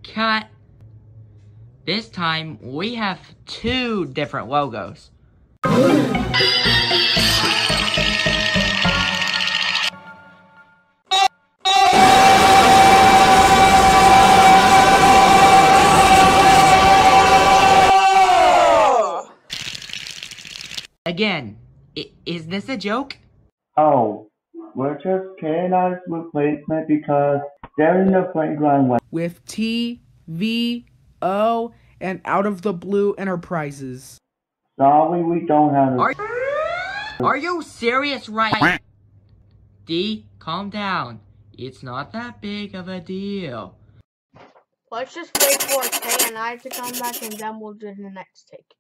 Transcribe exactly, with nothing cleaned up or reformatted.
Cut. This time, we have two different logos. Again, I is this a joke? Oh, we're just chaos replacement because they're in the playground with T, V, O, and Out of the Blue Enterprises. Sorry, we don't have a... Are, are you serious right? D, calm down. It's not that big of a deal. Let's just wait for K and I to come back and then we'll do the next take.